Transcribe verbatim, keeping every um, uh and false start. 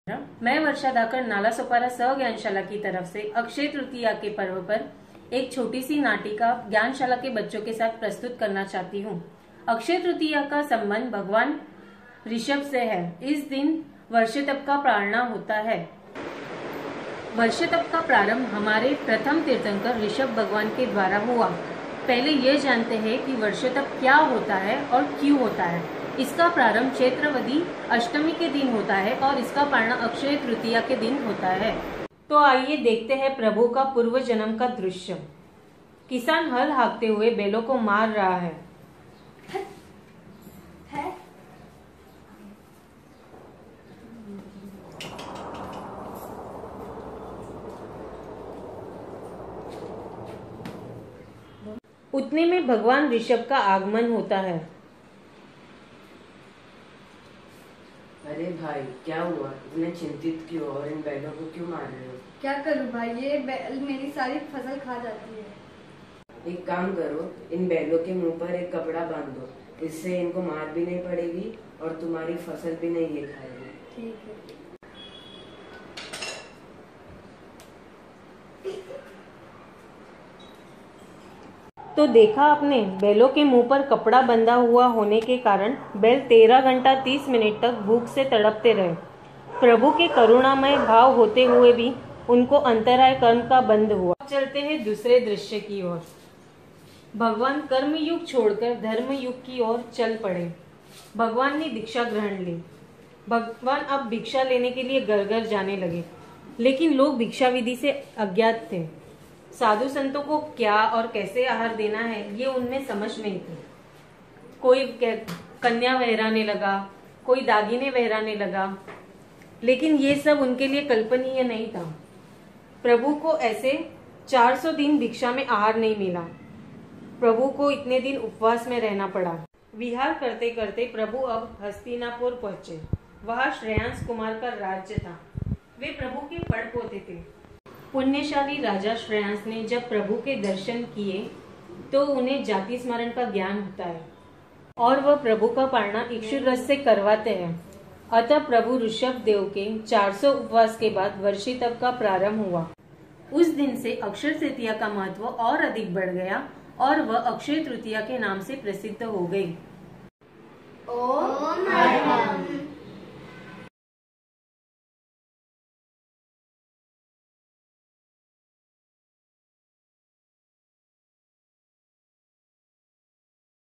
मैं वर्षा धाकर नाला सोपारा सह ज्ञानशाला की तरफ से अक्षय तृतीया के पर्व पर एक छोटी सी नाटिका ज्ञानशाला के बच्चों के साथ प्रस्तुत करना चाहती हूँ। अक्षय तृतीया का संबंध भगवान ऋषभ से है। इस दिन वर्षतप का प्रारंभ होता है। वर्षतप का प्रारंभ हमारे प्रथम तीर्थंकर ऋषभ भगवान के द्वारा हुआ। पहले ये जानते हैं कि वर्षतप क्या होता है और क्यों होता है। इसका प्रारंभ चैत्रवदी अष्टमी के दिन होता है और इसका पारण अक्षय तृतीया के दिन होता है। तो आइए देखते हैं प्रभु का पूर्व जन्म का दृश्य। किसान हल हाँकते हुए बैलों को मार रहा है। है? उतने में भगवान ऋषभ का आगमन होता है। अरे भाई क्या हुआ? इतने चिंतित क्यों और इन बैलों को क्यों मार रहे हो? क्या करूं भाई, ये बैल मेरी सारी फसल खा जाती है। एक काम करो, इन बैलों के मुंह पर एक कपड़ा बांध दो, इससे इनको मार भी नहीं पड़ेगी और तुम्हारी फसल भी नहीं ये खाएगी। ठीक है। तो देखा आपने, बैलों के मुंह पर कपड़ा बंधा हुआ होने के कारण बैल तेरह घंटा तीस मिनट तक भूख से तड़पते रहे। प्रभु के करुणामय भाव होते हुए भी उनको अंतराय कर्म का बंध हुआ। चलते हैं दूसरे दृश्य की ओर। भगवान कर्म युग छोड़कर धर्म युग की ओर चल पड़े। भगवान ने दीक्षा ग्रहण ली। भगवान अब भिक्षा लेने के लिए घर घर जाने लगे, लेकिन लोग भिक्षा विधि से अज्ञात थे। साधु संतों को क्या और कैसे आहार देना है ये उनमें समझ नहीं थी। कोई कन्या वहराने लगा, कोई दागिने वहराने लगा, लेकिन ये सब उनके लिए कल्पनीय नहीं था। प्रभु को ऐसे चार सौ दिन भिक्षा में आहार नहीं मिला। प्रभु को इतने दिन उपवास में रहना पड़ा। विहार करते करते प्रभु अब हस्तिनापुर पहुंचे। वहां श्रेयांस कुमार का राज्य था। वे प्रभु के पड़ पोते थे। पुण्यशाली राजा श्रेयांस ने जब प्रभु के दर्शन किए तो उन्हें जाति स्मरण का ज्ञान होता है और वह प्रभु का पारणा इक्षु रस से करवाते हैं। अतः प्रभु ऋषभ देव के चार सौ उपवास के बाद वर्षितप का प्रारंभ हुआ। उस दिन से अक्षय तृतीया का महत्व और अधिक बढ़ गया और वह अक्षय तृतीया के नाम से प्रसिद्ध हो गई। ओम